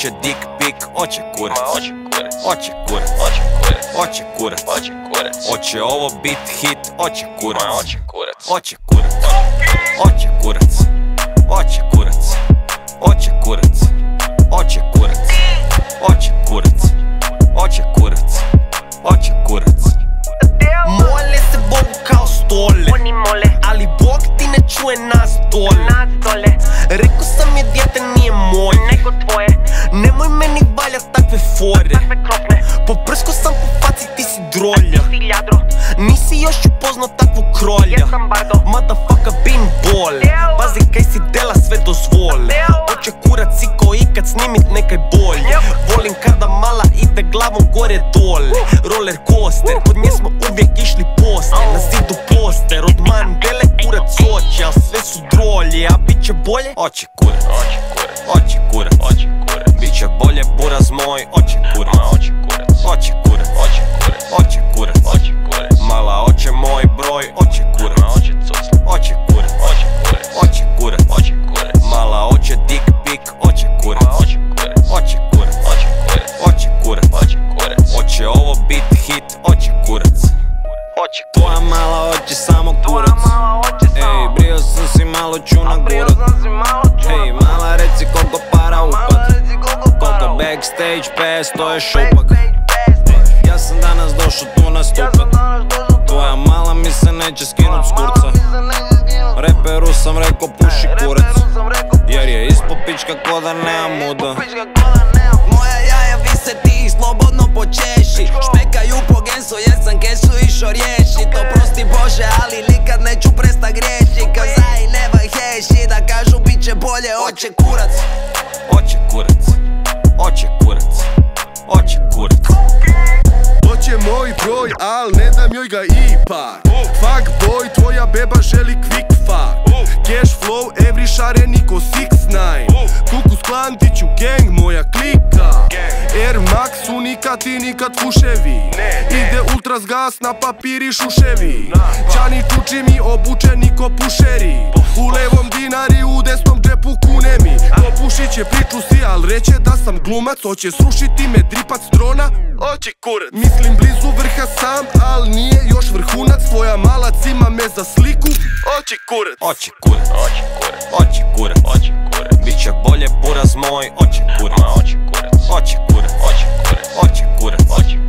Oće dik pik, oće kurac. Oće kurac, Oće kurac, oće kurac, oće kurac, oće kurac, oće ovo bit hit, oće kurac. oće kurac, Oće kurac, oće kurac, oće kurac, oće kurac, oće kurac, oće kurac, oće kurac, oće kurac. Mole se Bogu kao stole, Oni mole, ali Bog ti ne čuje nas dole. nas dole, Rekao sam je dijete nije moje, nego tvoje, nemoj meni valjat takve fore. takve krofne, Poprsko sam po faci, ti si drolja. ti ljadro, Nisi još upoznao takvu krolja. jesam bardo, Motherfucker bin bole. Pazi kaj si dela sve dozvole. Hoće kurac i ko ikad snimit nekaj bolje. Volim kada mala ide glavom gore dole. Roller coaster, kod nje smo uvijek išli poster. Na zidu poster, od Mandele kurac hoće, al sve su drolje. A bit će bolje? Oće kurac, oće kurac, oće kurac, oće kurac, biće bolje buraz moj, oće kurac, oće kurac, oće kurac, oće kurac, oće kurac, oće kurac, mala oće moj broj, oće kurac, oće cucla, oće kurac, oće kurac, oće kurac, oće kurac, mala oće dik pik, oće kurac, oće kurac, oće kurac, oće kurac, oće kurac, oće kurac, oće ovo bit hit, oće kurac. oće Tvoja mala hoće samo kurac. mala oče Ej, samo, brio sam si malo ću na brio gurat. sam si malo Ej, čuna, mala reci koliko para mala upad. reci koliko para, Koliko backstage PS, to je šupak. Ja sam danas došao tu ja nastupat. sam danas došao tu, Tvoja mala mi se neće skinut s kurca. mala mi se neće skinut, Reperu sam rekao puši kurac. reperu sam rekao, Jer je ispod pička ko da nema muda. pička koda nema, Moja jaja vise ti ih slobodno počeši. Špekaju po gensu jer sam kesu išo riješit. Oprosti Bože ali nikad neću presta griješit. Cause I never hate shit. Da kažu bit će bolje, oće kurac. Oće kurac, oće kurac, oće kurac. Hoće moj broj, al ne dam joj ga ipak. Fuck boy, tvoja beba želi quick fuck. Cash flow, every šareni ko 6ix9ine. Kukus Klantiću, gang moja klika. Air Max, unikat i nikad fuševi. Ide ultras gas, na papiri šuševi. Čani čuči mi obučeni ko pušeri. U levom dinari, u desnom džepu kune mi. Popušit će priču si, al reće da sam glumac. Hoće srušiti me dripac drona, oće kurac. Mislim blizu vrha sam, al nije još vrhunac. Tvoja mala cima me za sliku, oće kurac. Oće kurac, oće kurac, oće kurac, oće kurac, biće bolje buraz moj, oće kurac, oće kurac, oće kurac, oće kurac, oće kurac, oće